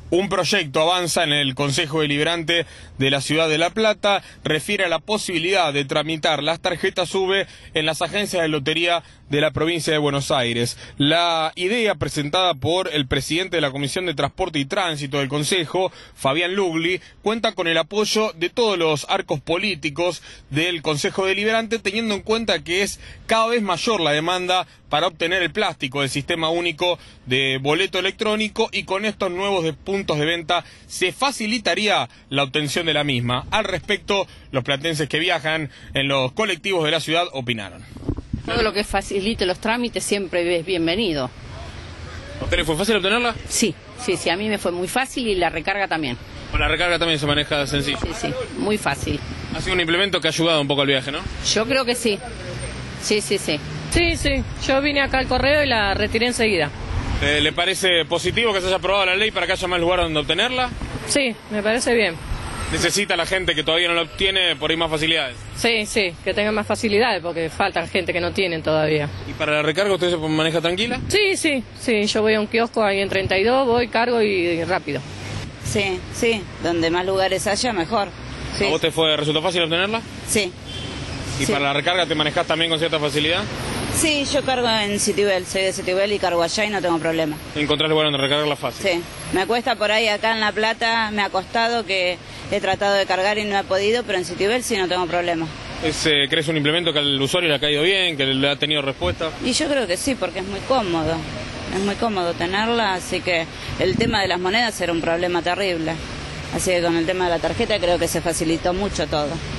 Un proyecto avanza en el Consejo Deliberante de la Ciudad de La Plata, refiere a la posibilidad de tramitar las tarjetas UVE en las agencias de lotería de la provincia de Buenos Aires. La idea presentada por el presidente de la Comisión de Transporte y Tránsito del Consejo, Fabián Lugli, cuenta con el apoyo de todos los arcos políticos del Consejo Deliberante, teniendo en cuenta que es cada vez mayor la demanda para obtener el plástico del sistema único de boleto electrónico, y con estos nuevos puntos de venta se facilitaría la obtención de la misma. Al respecto, los platenses que viajan en los colectivos de la ciudad opinaron. Todo lo que facilite los trámites siempre es bienvenido. ¿A usted le fue fácil obtenerla? Sí, a mí me fue muy fácil, y la recarga también. Con la recarga también se maneja sencillo. Sí, muy fácil. Ha sido un implemento que ha ayudado un poco al viaje, ¿no? Yo creo que sí. Sí. Sí, yo vine acá al correo y la retiré enseguida. ¿Le parece positivo que se haya aprobado la ley para que haya más lugar donde obtenerla? Sí, me parece bien. ¿Necesita la gente que todavía no la obtiene por ahí más facilidades? Sí, que tengan más facilidades, porque falta gente que no tienen todavía. ¿Y para la recarga usted se maneja tranquila? Sí, yo voy a un kiosco ahí en 32, voy, cargo y rápido. Sí, donde más lugares haya, mejor. Sí. ¿A vos te resultó fácil obtenerla? Sí. ¿Y para la recarga te manejás también con cierta facilidad? Sí, yo cargo en Citibel, soy de Citibel y cargo allá y no tengo problema. ¿Encontrás lugar donde recargarla fácil? Sí, me cuesta por ahí acá en La Plata, me ha costado, que he tratado de cargar y no he podido, pero en Citibel sí no tengo problema. ¿Crees un implemento que al usuario le ha caído bien, que le ha tenido respuesta? Y yo creo que sí, porque es muy cómodo tenerla, así que el tema de las monedas era un problema terrible. Así que con el tema de la tarjeta creo que se facilitó mucho todo.